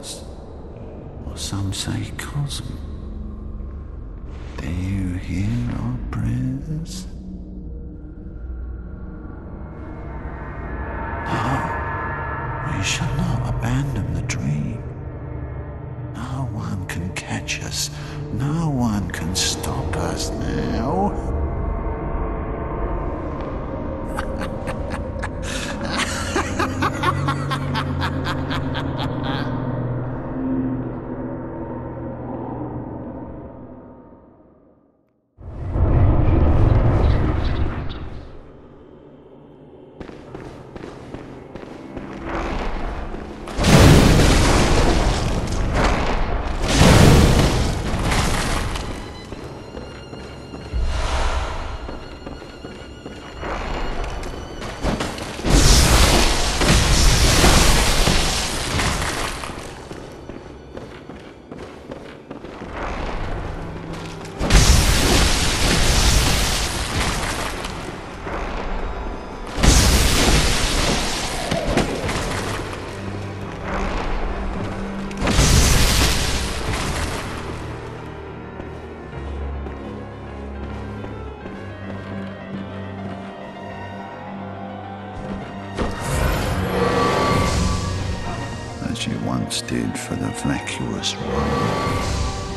stars, or some say cosm. Do you hear our prayers? No, we shall not abandon the dream. No one can catch us. No one can stop us now. As you once did for the vacuous one.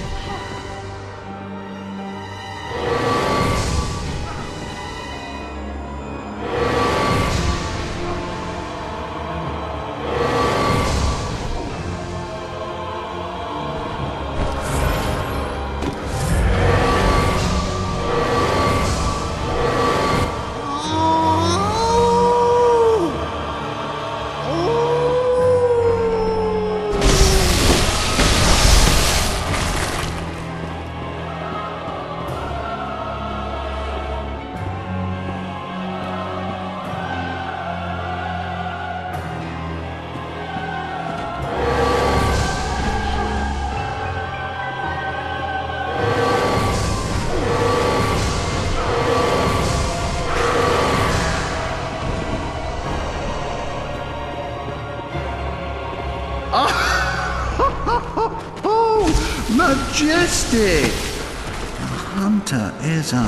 Majestic! A hunter is a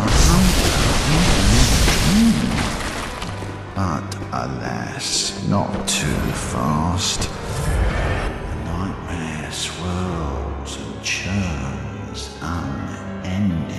hunter, but alas, not too fast. The nightmare swirls and churns unending.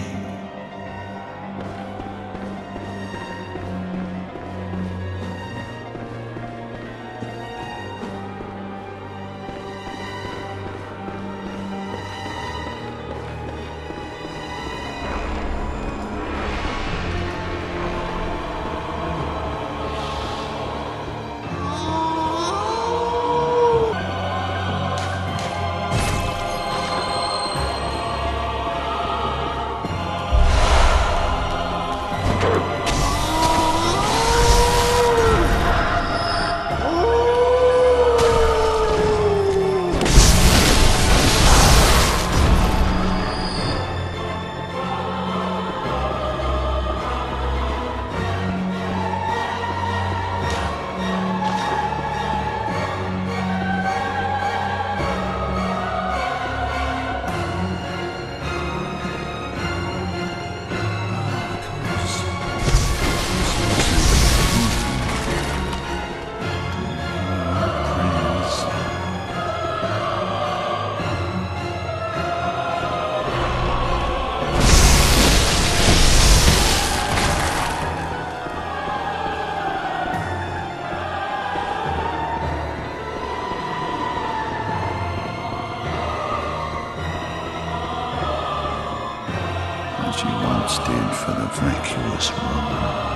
As you once did for the vacuous one.